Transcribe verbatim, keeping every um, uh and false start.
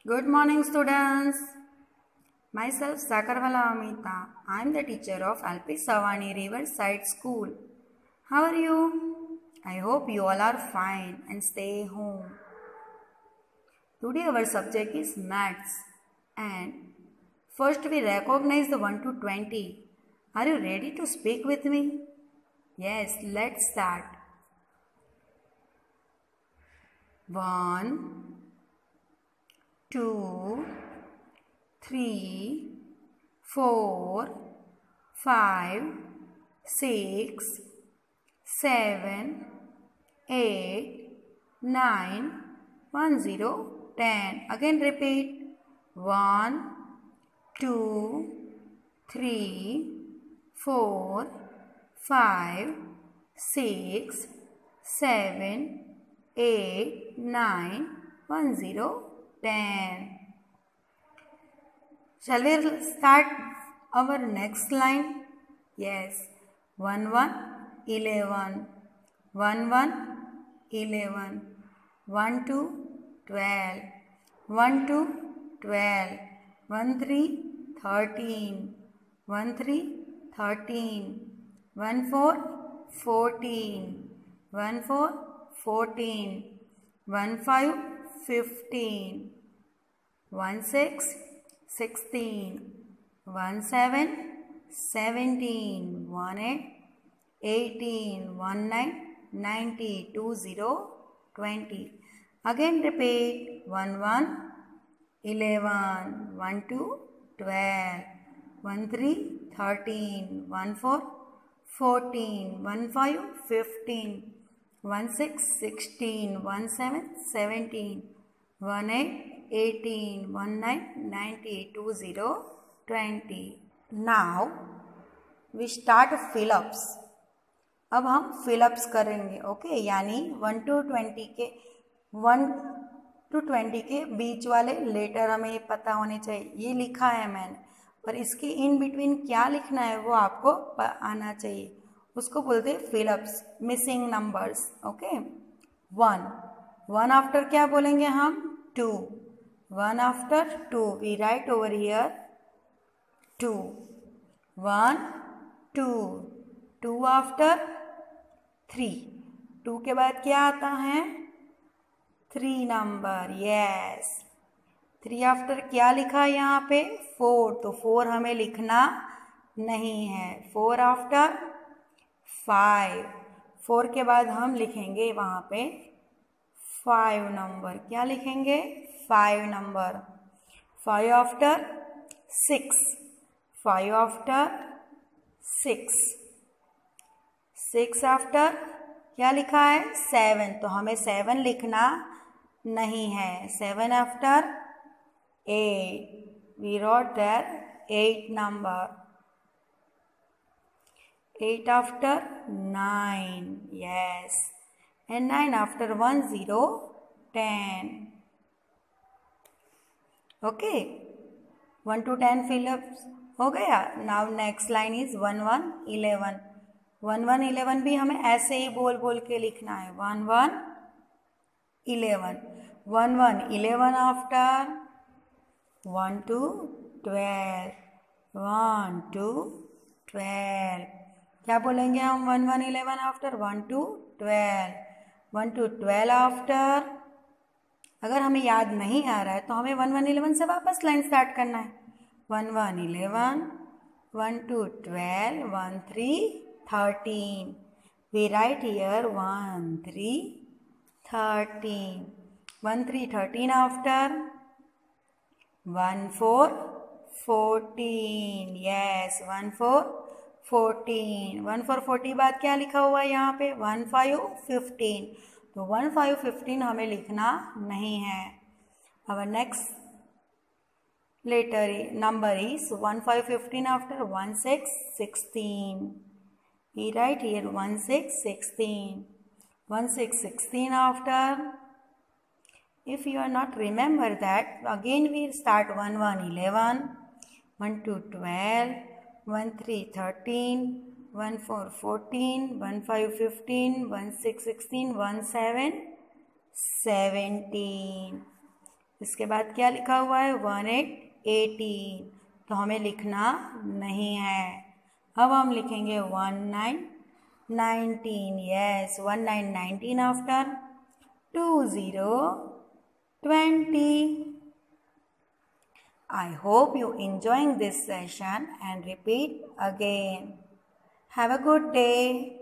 Good morning, students. Myself Sakarwala Amita. I am the teacher of L P Savani Riverside School. How are you? I hope you all are fine and stay home. Today our subject is maths, and first we recognize the one to twenty. Are you ready to speak with me? Yes, let's start. one, two, three, four, five, six, seven, eight, nine, one, zero, ten. Again repeat. one, two, three, four, five, six, seven, eight, nine, one, zero, ten. Shall we start our next line? Yes. one, one, eleven. one, one, eleven. one, two, twelve. one, two, twelve. one, three, thirteen. one, three, thirteen. one, four, fourteen. one, four, fourteen. one, five, fifteen. one, six, sixteen. one, seven, seventeen. one, eight, eighteen. one, nine, ninety. two, zero, twenty. Again repeat. one, one, eleven. one, two, twelve. one, three, thirteen. one, four, fourteen. one, five, fifteen. one, six, sixteen. one, seven, seventeen. one, eight, eighteen. one, nine, ninety. two, zero, twenty. Now we start fill-ups. अब हम fill-ups करेंगे. Okay, यानी one to twenty के one to twenty के बीच वाले letter हमें पता होने चाहिए. ये लिखा है मैंने, पर इसके इन बिटवीन क्या लिखना है वो आपको आना चाहिए. उसको बोलते हैं fill-ups, missing numbers. Okay, one one after क्या बोलेंगे हम? Two. One after two we write over here two. One two. Two after three. Two के बाद क्या आता है? Three number. Yes. Three after क्या लिखा है यहाँ पे? फोर. तो फोर हमें लिखना नहीं है. Four after five. फोर के बाद हम लिखेंगे वहाँ पे फाइव नंबर. क्या लिखेंगे? Five number. Five after six. Five after six. Six after क्या लिखा है? सेवन. तो हमें सेवन लिखना नहीं है. Seven after eight. We wrote that eight number. eight after nine. Yes. And nine after one, zero, ten. Okay. one to ten fill-ups हो गया. Now next line is one, one, eleven. one, one, eleven भी हमें ऐसे ही बोल बोल के लिखना है. one, one, eleven. one, one, eleven after one, two, twelve. one, two, twelve. क्या बोलेंगे हम? One one eleven after one two twelve. One two twelve after. अगर हमें याद नहीं आ रहा है तो हमें वन वन इलेवन से वापस लाइन स्टार्ट करना है. One one eleven. One two twelve. One three thirteen. We write here one three thirteen. One three thirteen after one four fourteen. Yes. One four fourteen. One four forty बाद क्या लिखा हुआ है यहाँ पे? One five fifteen. तो one five fifteen हमें लिखना नहीं है. Our next letter number is one five fifteen after one six sixteen. We write here one six sixteen. One six sixteen after. If you are not remember that, again we start one one eleven. One two twelve. one three thirteen. one four fourteen. one five fifteen. one six sixteen. one seven seventeen. इसके बाद क्या लिखा हुआ है one eight eighteen, तो हमें लिखना नहीं है। अब हम लिखेंगे one nine nineteen, yes one nine nineteen after two zero twenty. I hope you enjoying this session and repeat again. Have a good day.